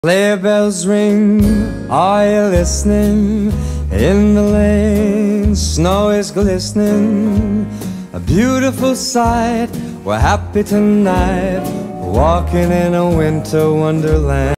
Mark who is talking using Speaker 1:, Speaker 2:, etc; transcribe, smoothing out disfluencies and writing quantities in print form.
Speaker 1: Sleigh bells ring, are you listening? In the lane, snow is glistening. A beautiful sight, we're happy tonight, walking in a winter wonderland.